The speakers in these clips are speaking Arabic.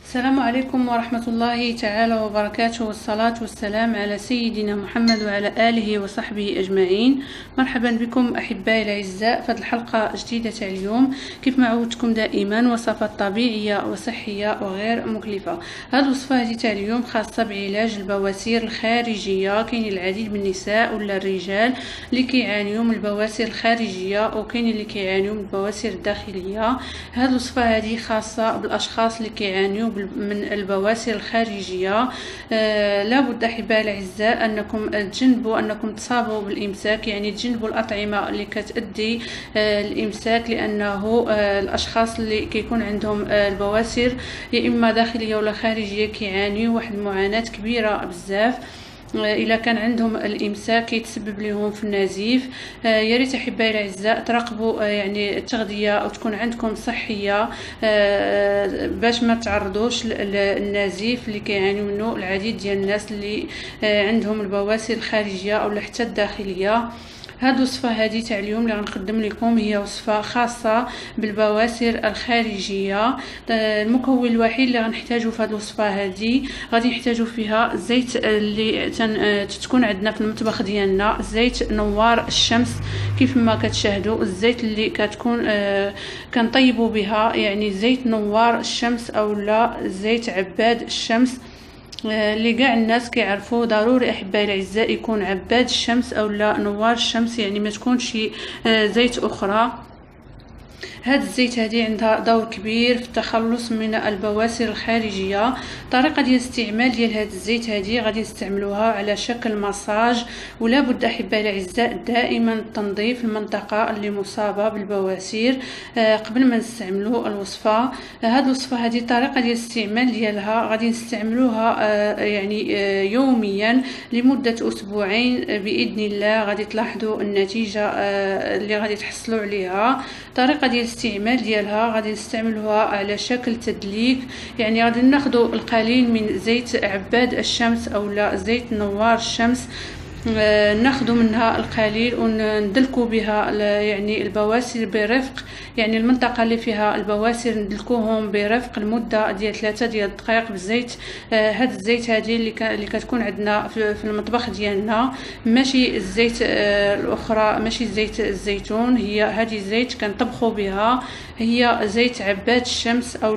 السلام عليكم ورحمة الله تعالى وبركاته، والصلاة والسلام على سيدنا محمد وعلى آله وصحبه أجمعين. مرحبا بكم أحبائي الأعزاء في هذه الحلقة جديدة تاع اليوم. كيف ما عودتكم دائما وصفات طبيعية وصحية وغير مكلفة. هذه الوصفة هذه تاع اليوم خاصة بعلاج البواسير الخارجية. كاين العديد من النساء ولا الرجال اللي كيعانيوا من البواسير الخارجية وكاين اللي كيعانيوا من البواسير الداخلية. هذه الوصفة هذه خاصة بالأشخاص اللي كيعانيوا من البواسير الخارجية. لابد أحبائي الأعزاء أنكم تجنبوا أنكم تصابوا بالإمساك، يعني تجنبوا الأطعمة اللي كتؤدي الإمساك، لأنه الأشخاص اللي كيكون عندهم البواسير يا إما داخلية ولا خارجية كيعانيوا واحد المعاناة كبيرة بزاف. إلا كان عندهم الإمساك يتسبب لهم في النزيف. يا ريت أحبائي الأعزاء تراقبوا يعني التغذية أو تكون عندكم صحية باش ما تعرضوش للنزيف اللي كيعانيوا منه العديد ديال الناس اللي عندهم البواسير الخارجية أو حتى الداخلية. هذه الوصفه هذه تاع اليوم اللي غنقدم لكم هي وصفه خاصه بالبواسير الخارجيه. المكون الوحيد اللي غنحتاجو في هذه الوصفه هذه غادي نحتاجو فيها الزيت اللي تكون عندنا في المطبخ ديالنا، زيت نوار الشمس كيف ما كتشاهدوا، الزيت اللي كتكون كنطيبوا بها، يعني زيت نوار الشمس او لا زيت عباد الشمس اللي كاع الناس كيعرفوا. ضروري احبائي الاعزاء يكون عباد الشمس او لا نوار الشمس، يعني ما تكونش زيت اخرى. هاد الزيت هذه عندها دور كبير في التخلص من البواسير الخارجيه. طريقه ديال الاستعمال ديال هاد الزيت هذه غادي نستعملوها على شكل مساج، ولا بد احبائي الاعزاء دائما تنظيف المنطقه اللي مصابه بالبواسير قبل ما نستعملوا الوصفه. هاد الوصفه هذه طريقه ديال الاستعمال ديالها غادي نستعملوها يعني يوميا لمده اسبوعين باذن الله. غادي تلاحظوا النتيجه اللي غادي تحصلوا عليها. طريقه ديال الاستعمال ديالها غادي نستعملوها على شكل تدليك، يعني غادي ناخذوا القليل من زيت عباد الشمس او لا زيت نوار الشمس، ناخذ منها القليل وندلكوا بها يعني البواسير برفق، يعني المنطقه اللي فيها البواسير ندلكوهم برفق لمده ديال 3 ديال الدقائق بالزيت. هاد الزيت هذه اللي كتكون عندنا في المطبخ ديالنا، ماشي الزيت الاخرى، ماشي زيت الزيتون، هي هذه زيت كنطبخوا بها، هي زيت عباد الشمس او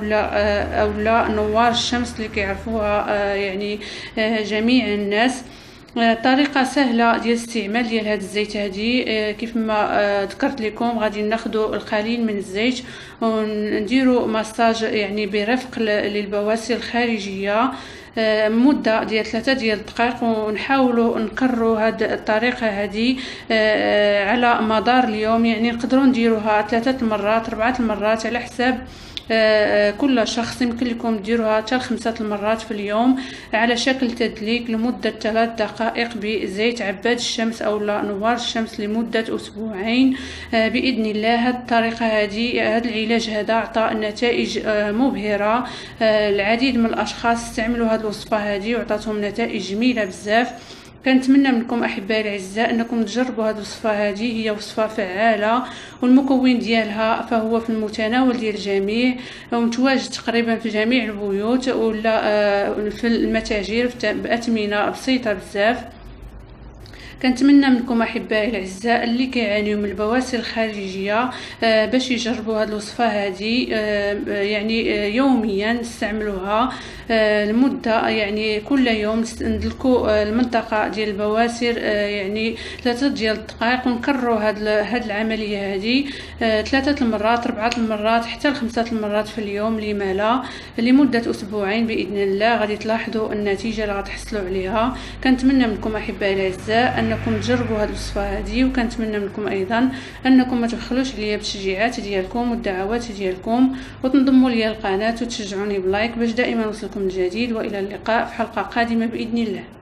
لا نوار الشمس اللي كيعرفوها يعني جميع الناس. طريقه سهله ديال الاستعمال ديال هذا الزيت هذه كيف ما ذكرت لكم. غادي ناخذوا القليل من الزيت ونديروا مساج يعني برفق للبواسير الخارجيه مده ديال 3 ديال الدقائق، ونحاولوا نكرروا هذه الطريقه هذه على مدار اليوم، يعني نقدروا نديروها 3 مرات 4 مرات على حساب كل شخص. يمكن لكم ديروها حتى 5 مرات في اليوم على شكل تدليك لمدة 3 دقائق بزيت عباد الشمس أو نوار الشمس لمدة أسبوعين بإذن الله. هذه الطريقة هذه، هذا العلاج هذا عطى نتائج مبهرة. العديد من الأشخاص استعملوا هذه الوصفة هذه وعطاتهم نتائج جميلة بزاف. كنتمنى منكم احبائي الاعزاء انكم تجربوا هذه الوصفه هذه. هي وصفه فعاله والمكون ديالها فهو في المتناول ديال الجميع، ومتواجد تقريبا في جميع البيوت ولا في المتاجر باثمنه بسيطه بزاف. كنتمنى منكم احبائي الاعزاء اللي كيعانيوا من البواسير الخارجيه باش يجربوا هذه الوصفه هذه يعني يوميا نستعملوها لمده، يعني كل يوم ندلكوا المنطقه ديال البواسير يعني 3 ديال الدقائق، ونكرروا هذه العمليه هذه 3 مرات 4 مرات حتى 5 مرات في اليوم، لما لا لمده اسبوعين باذن الله. غادي تلاحظوا النتيجه اللي غتحصلوا عليها. كنتمنى منكم احبائي الاعزاء انكم تجربوا هذه الوصفه هذه، وكنتمنى منكم ايضا انكم ما تبخلوش عليا بالتشجيعات ديالكم والدعوات ديالكم، وتنضموا لي القناه وتشجعوني بلايك باش دائما نوصلكم الجديد. والى اللقاء في حلقه قادمه باذن الله.